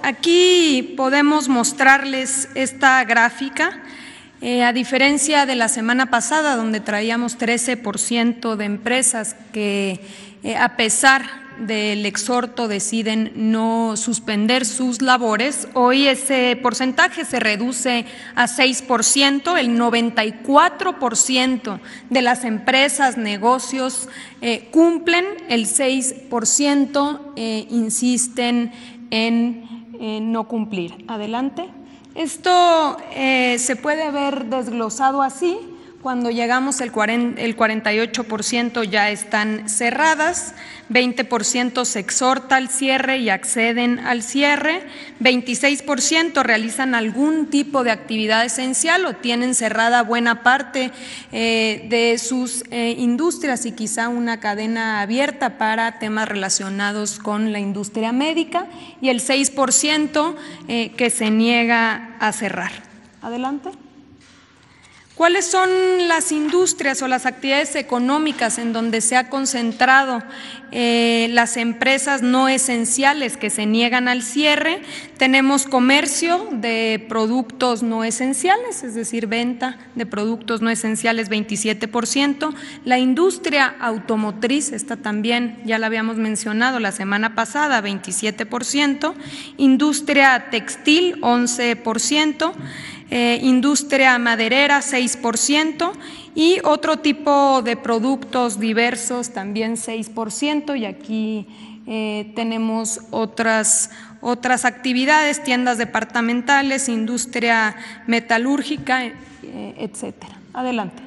Aquí podemos mostrarles esta gráfica. A diferencia de la semana pasada, donde traíamos 13% de empresas que a pesar del exhorto deciden no suspender sus labores, hoy ese porcentaje se reduce a 6%, el 94% de las empresas, negocios cumplen, el 6% insisten en no cumplir. Adelante. Esto se puede ver desglosado así. Cuando llegamos el 48% ya están cerradas, 20% se exhorta al cierre y acceden al cierre, 26% realizan algún tipo de actividad esencial o tienen cerrada buena parte de sus industrias y quizá una cadena abierta para temas relacionados con la industria médica, y el 6% que se niega a cerrar. Adelante. ¿Cuáles son las industrias o las actividades económicas en donde se ha concentrado las empresas no esenciales que se niegan al cierre? Tenemos comercio de productos no esenciales, es decir, venta de productos no esenciales, 27%. La industria automotriz, esta también ya la habíamos mencionado la semana pasada, 27%. Industria textil, 11%. Industria maderera 6% y otro tipo de productos diversos también 6%, y aquí tenemos otras actividades, tiendas departamentales, industria metalúrgica, etcétera. Adelante.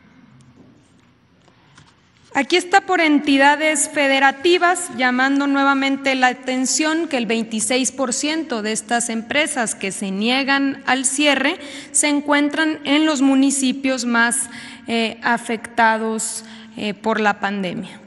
Aquí está por entidades federativas, llamando nuevamente la atención que el 26% de estas empresas que se niegan al cierre se encuentran en los municipios más afectados por la pandemia.